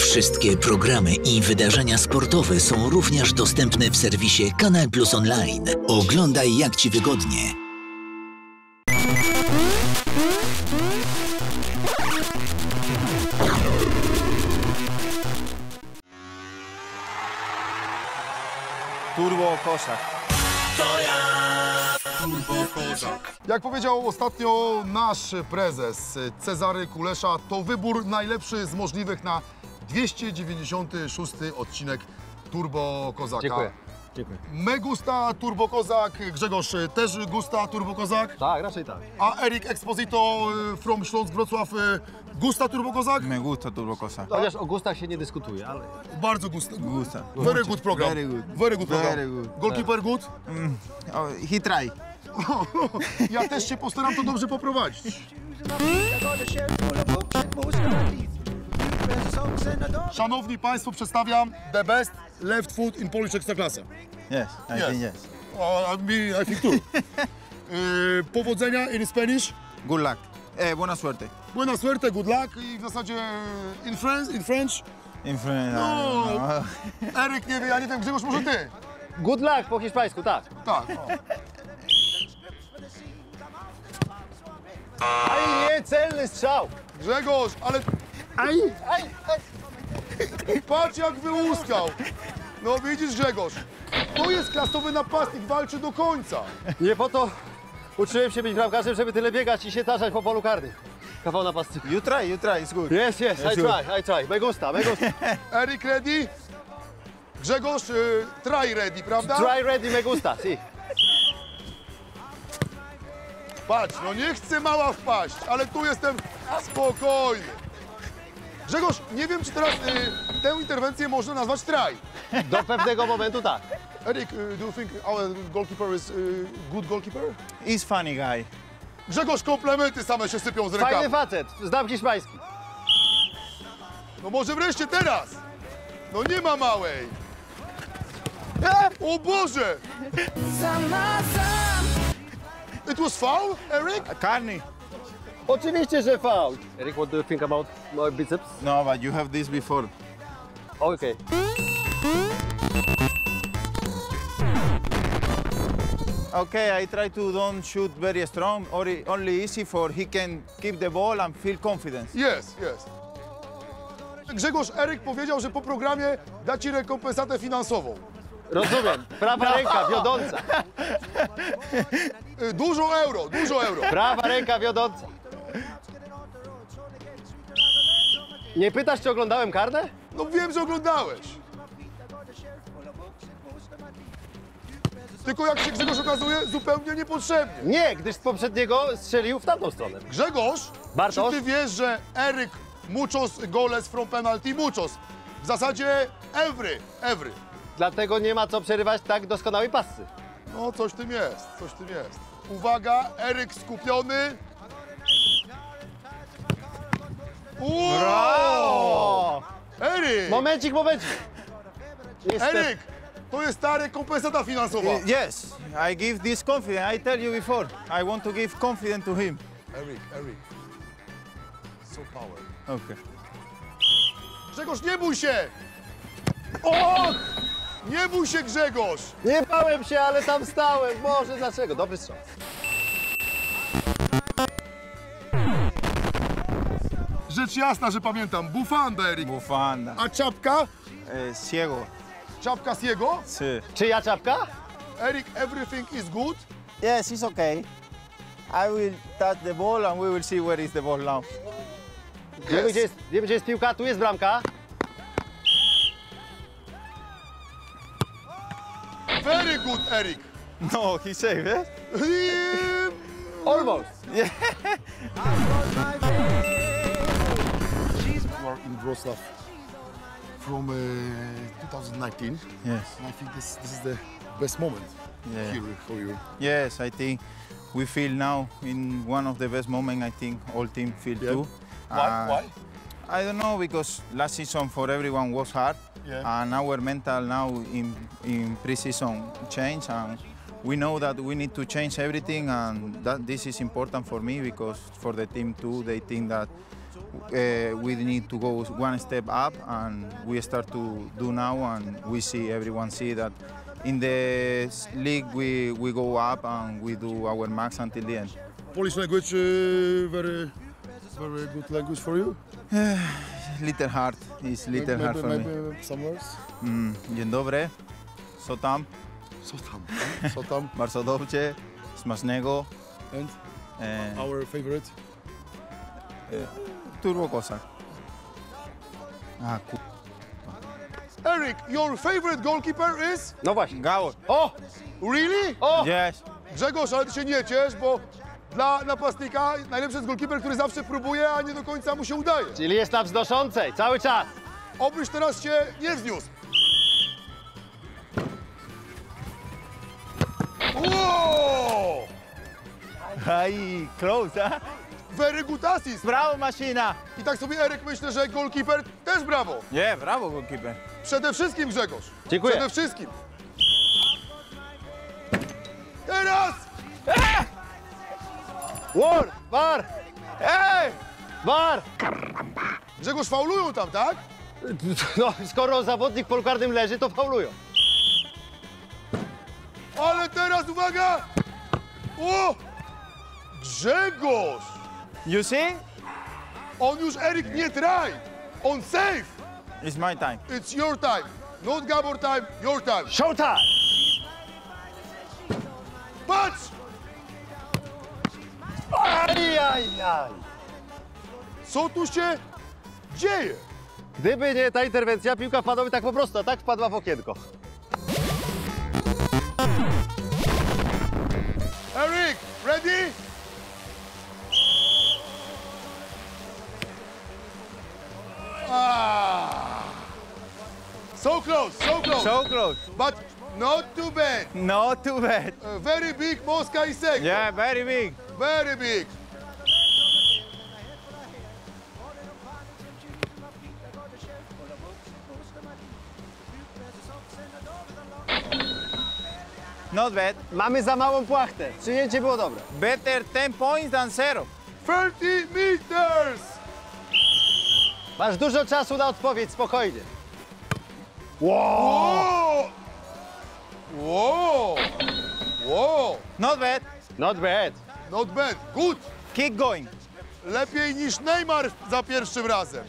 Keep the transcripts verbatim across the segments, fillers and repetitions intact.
Wszystkie programy i wydarzenia sportowe są również dostępne w serwisie Kanal Plus Online. Oglądaj jak Ci wygodnie. Turbo Kozak. To ja, Turbo Kozak. Jak powiedział ostatnio nasz prezes Cezary Kulesza, to wybór najlepszy z możliwych na dwieście dziewięćdziesiąty szósty odcinek Turbo Kozaka. Dziękuję. Dziękuję. Me gusta Turbo Kozak, Grzegorz też gusta Turbo Kozak? Tak, raczej tak. A Erik Exposito from Śląsk Wrocław gusta Turbo Kozak? Me gusta Turbo Kozak. Chociaż o gustach się nie dyskutuje, ale... Bardzo gusta. Gusta. Very good program. Very good. Very good program. Very good. Goalkeeper good? Mm. Oh, he try. Ja też się postaram to dobrze poprowadzić. Szanowni Państwo, przedstawiam the best left foot in Polish Ekstraklasa. Yes, I Yes. think yes. Uh, I mean, I think too. y, powodzenia in Spanish. Good luck. Eh, buena suerte. Buena suerte, good luck i w zasadzie in French, in French. In front. No. No. Eryk nie wie, ja nie wiem, Grzegorz, może ty? Good luck po hiszpańsku, tak. Tak. Aj, nie, celny strzał. Grzegorz, ale... Aj, aj, aj. Patrz jak wyłuskał. No widzisz, Grzegorz, to jest klasowy napastnik, walczy do końca. Nie po to uczyłem się być bramkarzem, żeby tyle biegać i się tarzać po polu karnym. Kawał napastnika. You try, you try, it's good. Yes, yes, I try, I try. Me gusta, me gusta. Erik ready? Grzegorz, y, try ready, prawda? Try ready, me gusta, si. Patrz, no nie chcę mała wpaść, ale tu jestem spokojny. Grzegorz, nie wiem, czy teraz y, tę interwencję można nazwać try. Do pewnego momentu tak. Erik, y, do you think our goalkeeper is y, good goalkeeper? He's funny guy. Grzegorz, komplementy same się sypią z Fajny rękawy. facet, znam hiszpański. No może wreszcie teraz. No nie ma małej. O Boże! It was foul, Erik? Carney. Oczywiście, że faul. Eric, what do you think about my biceps? No, but you have this before. Okay. Okay, I try to don't shoot very strong, or only easy for he can keep the ball and feel confidence. Yes, yes. Grzegorz, Eryk powiedział, że po programie da ci rekompensatę finansową. Rozumiem. Prawa ręka wiodąca. Y, Dużo euro, dużo euro. Prawa ręka wiodąca. Nie pytasz, czy oglądałem karne? No wiem, że oglądałeś. Tylko jak się Grzegorz okazuje, zupełnie niepotrzebnie. Nie, gdyż z poprzedniego strzelił w tamtą stronę. Grzegorz, Bartosz? czy ty wiesz, że Eryk muchos goles from penalty muchos? W zasadzie every, every. Dlatego nie ma co przerywać tak doskonałej pasy. No coś w tym jest, coś w tym jest. Uwaga, Eryk skupiony. Wow! Oh! Eryk! Momencik, momencik. Niestety. Eryk! To jest ta rekompensata finansowa. Uh, yes, I give this confidence. I tell you before. I want to give confidence to him. Eryk, Eryk. So power. Okay. Grzegorz, nie bój się! Och! Nie bój się, Grzegorz! Nie bałem się, ale tam stałem. Boże, dlaczego? Dobry strzał. Rzecz jasna, że pamiętam. Bufanda, Eryk. Bufanda. A czapka? Eh, ciego. Czapka z jego? Sí. Czyja czapka? Eryk, everything is good? Yes, it's okay. I will touch the ball and we will see where is the ball now. Wiemy, gdzie jest, wiemy, gdzie jest piłka, tu jest bramka. Very good, Eryk. No, he saved it. Almost. Yeah. You are in Wrocław from uh, two thousand nineteen. Yes. And I think this, this is the best moment Yeah. here for you. Yes, I think we feel now in one of the best moments. I think all team feel Yeah. too. Why? Uh, Why? I don't know, because last season for everyone was hard, Yeah. and our mental now in in pre-season change, and we know that we need to change everything, and that this is important for me because for the team too, they think that uh, we need to go one step up, and we start to do now, and we see everyone see that in the league we we go up and we do our max until the end. Polish language uh, very, very good language for you? Little hard, it's little maybe, hard for maybe me. Some words? Mm, dzień dobry, co tam? Co tam? Co tam? Bardzo dobrze, smacznego. And E, our favorite? Turbo Kozak. A, ku... Eric, your favorite goalkeeper is? No właśnie. Gabor. O! Really? O! Yes. Grzegorz, ale ty się nie ciesz, bo dla napastnika najlepszy jest goalkeeper, który zawsze próbuje, a nie do końca mu się udaje. Czyli jest na wznoszącej cały czas. Obyś teraz się nie wzniósł. Wow! Aj, close, huh? Very good assist. Brawo, maszyna. I tak sobie Eryk myślę, że goalkeeper też brawo. Yeah, brawo, goalkeeper. Przede wszystkim Grzegorz. Dziękuję. Przede wszystkim. Teraz! War! War! Ej! War! Grzegorz, faulują tam, tak? No, skoro zawodnik w polu karnym leży, to faulują. Ale teraz uwaga! O! Grzegorz! You see? On już Eryk nie try! On save! It's my time. It's your time. Not Gabor time, your time. Showtime! Patrz! Aj, aj, aj. Co tu się dzieje? Gdyby nie ta interwencja, piłka wpadłaby tak po prostu, a tak wpadła w okienko. Eryk, ready? Ah. So close, so close. So close. But not too bad. Not too bad. A very big Mosca is second. Yeah, very big. Very big. Not bad. Mamy za małą płachtę. Przyjęcie było dobre. Better ten points than zero. thirty meters. Masz dużo czasu na odpowiedź, spokojnie. Wow. Wow. Wow. Not bad. Not bad. Not bad. Good. Keep going. Lepiej niż Neymar za pierwszym razem.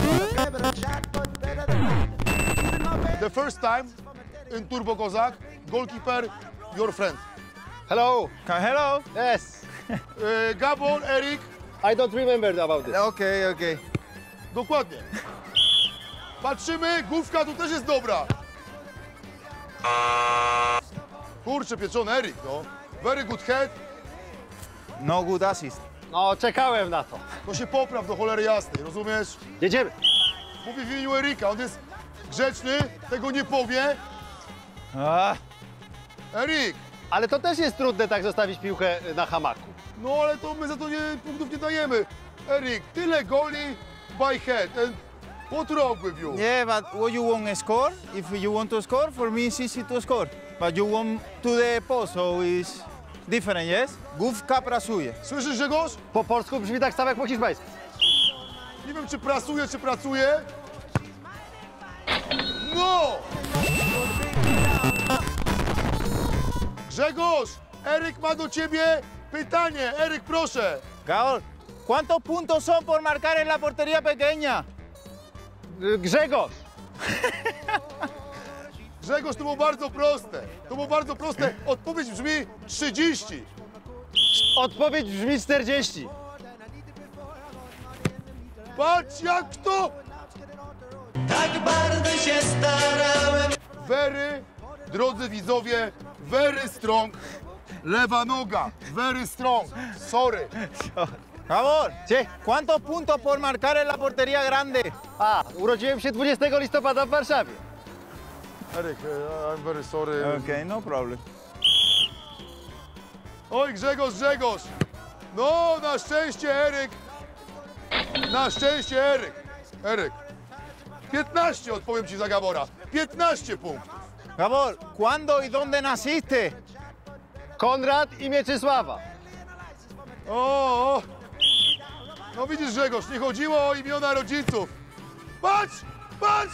The first time in Turbo Kozak, goalkeeper, your friend. Hello. Hello. Yes. E, Gabor, Eryk, I don't remember about this. Okay, okay. dokładnie. Patrzymy, główka tu też jest dobra. Kurczę, pieczony Eryk, no. Very good head. No good assist. No, czekałem na to. To się popraw do cholery jasnej, rozumiesz? Jedziemy. Mówię w imieniu Eryka, on jest grzeczny, tego nie powie. Ah, Eryk, Ale to też jest trudne tak zostawić piłkę na hamaku. no ale to my za to nie, punktów nie dajemy. Eryk, tyle goli by head. And what wrong with you? yeah, but what you want to score? If you want to score, for me it's easy to score. But you want to the post, so it's different, yes? Główka pracuje. Słyszysz, Grzegorz? Po polsku brzmi tak samo jak po hiszpańsku. Nie wiem, czy pracuje, czy pracuje. No! Grzegorz, Eryk ma do ciebie pytanie. Eryk, proszę. Gabor, ¿cuántos puntos son por marcar en la portería pequeña? Y, Grzegorz. Grzegorz, to było bardzo proste. To było bardzo proste. Odpowiedź brzmi trzydzieści. Odpowiedź brzmi czterdzieści. Patrz, jak to... Tak bardzo się starałem. Very, drodzy widzowie, very strong. Lewa noga, very strong. Sorry. Gabor, Gdzie? ¿cuántos puntos por marcar en la portería grande? A, urodziłem się dwudziestego listopada w Warszawie. Eryk, eh, I'm very sorry. Okay, no problem. Oj, Grzegorz, Grzegorz. No, na szczęście Eryk. Na szczęście Eryk. Eryk. piętnaście odpowiem ci za Gabora. piętnaście punktów. Gabor, ¿cuándo y dónde naciste? Konrad i Mieczysława. O, o! No widzisz, Grzegorz, nie chodziło o imiona rodziców. Patrz! Patrz!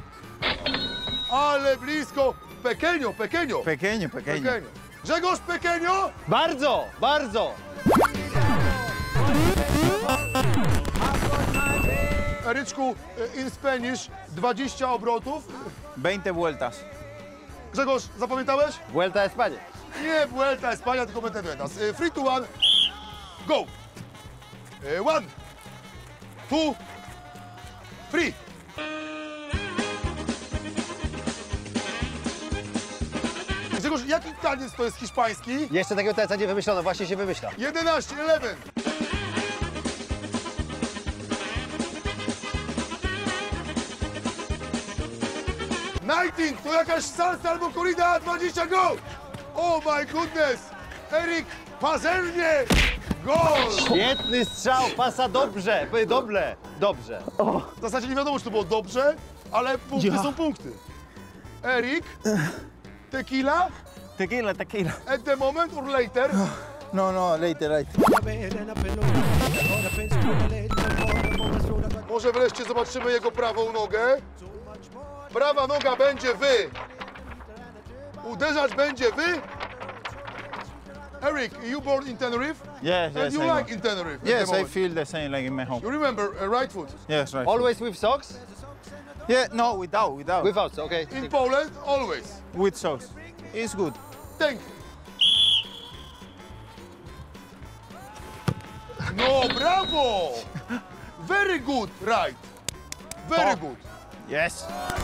Ale blisko. Pequeño, pequeño. Pequeño, pequeño. Pequeño. Grzegorz, pequeño! Bardzo, bardzo. Eryczku, in Spanish dwadzieścia obrotów. veinte vueltas. Grzegorz, zapamiętałeś? Vuelta a España. Nie Vuelta España, tylko Venteduetas. Three to one. Go! E, One, two, three. Grzegorz, jaki taniec to jest hiszpański? Jeszcze takiego tańca nie wymyślono, właśnie się wymyśla. jedenaście, eleven. nineteen, to jakaś salsa albo corrida, dwadzieścia, go! Oh my goodness! Erik, pazernie! Gol! Świetny strzał, pasa dobrze, dobrze, dobrze. W zasadzie nie wiadomo, czy to było dobrze, ale punkty Ja. są punkty. Erik, tequila, Tequila, tequila. at the moment or later? No, no, later, later. Może wreszcie zobaczymy jego prawą nogę. Prawa noga będzie wy. Uderzać będzie wy. Eric, you born in Tenerife? Yes, And yes, you I like know. in Tenerife? at the Yes, I moment? feel the same like in my home. You remember uh, right foot? Yes, right. Always with socks? Yeah, no, without, without. Without socks, okay. In Poland, always. With socks. It's good. Thank you. No, brawo! Very good, right. Very Top. good. Yes.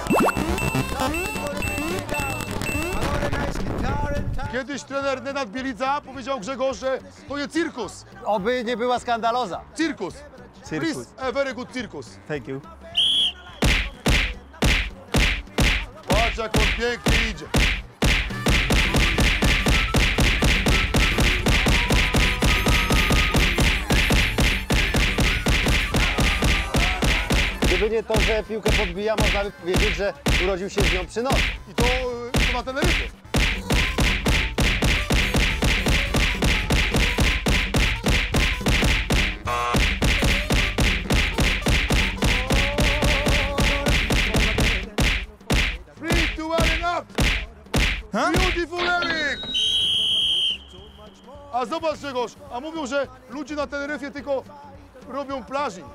Kiedyś trener Nenad Bielica powiedział Grzegorz, że to jest cirkus. Oby nie była skandaloza. Cirkus. Circus. Please, a very good circus. Thank you. Patrz, jak on pięknie idzie. Gdyby nie to, że piłkę podbija, można by powiedzieć, że urodził się z nią przy nocy. I to, y, to na Teneryfie. Three, two, one and up. Huh? Beautiful, Eric! A zobacz, Grzegorz, a mówią, że ludzie na Teneryfie tylko robią plażing.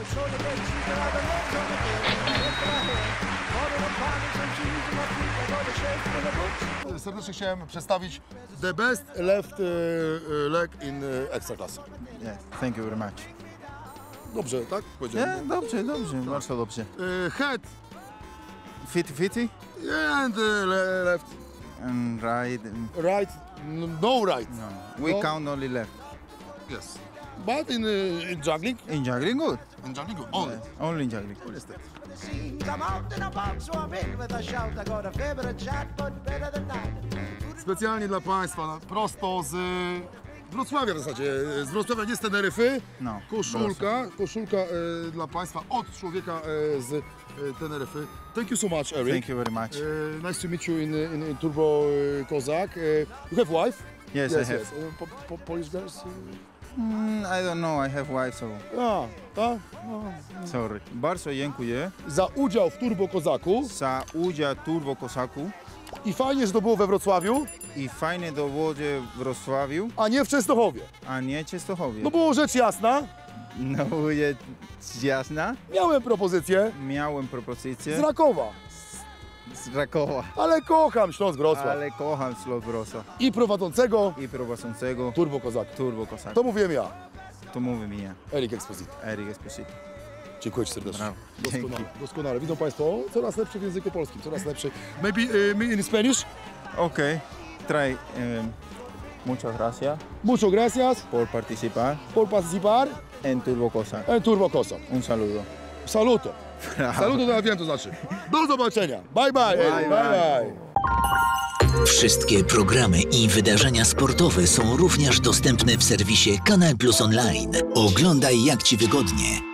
Serdecznie chciałem przedstawić the best left uh, leg in uh, Ekstraklasy. Yes, thank you very much. Dobrze, tak? Powiedziałem. Yeah, dobrze, dobrze, bardzo dobrze. Uh, head fifty fifty and uh, le left, and right. and- right, n- no right. No, we No. count only left. Yes. But in, uh, in juggling? In juggling, good. In juggling, good. Only. Yes, only in juggling. I'm out and about, so I'm in with a shout. I got a favorite chat, but better than that. Specjalnie dla Państwa, no, prosto z y, Wrocławia w zasadzie, z Wrocławia, nie z Teneryfy. No, Koszulka, koszulka y, dla Państwa od człowieka y, z y, Teneryfy. Thank you so much, Eric. Thank you very much. Uh, nice to meet you in, in, in Turbo uh, Kozak. Uh, you have wife? Yes, I have. Yes. Uh, po, po, Polish girls? Uh, Mm, I don't know, I have wife, so a, tak? No. sorry. Bardzo dziękuję Za udział w Turbo Kozaku za udział Turbo Kosaku i fajnie, że to było we Wrocławiu, i fajne dowodzie w Wrocławiu, a nie w Częstochowie. a nie Częstochowie. No było rzecz jasna, No, jest jasna. miałem propozycję Miałem propozycję z Rakowa, z Rakowa, ale kocham Śląsk Wrocław ale kocham Śląsk Wrocław i prowadzącego i prowadzącego Turbo Kozaka. Turbo Kosaku. To mówiłem ja, To mówi mi ja, Erik Exposito. Erik Esposito. Dziękuję Ci serdecznie. Brawo. Doskonale, Dzięki. doskonale. Widzą Państwo, coraz lepszy w języku polskim, coraz lepszy. Maybe uh, in Spanish? Okay, try. Um, muchas gracias Mucho gracias por participar por participar en Turbo Kosak. en Turbo Kozak. Un saludo. Saluto. Saluto to ja wiem, to znaczy. Do zobaczenia. Bye bye. Bye bye. bye. Wszystkie programy i wydarzenia sportowe są również dostępne w serwisie Kanal Plus Online. Oglądaj jak Ci wygodnie.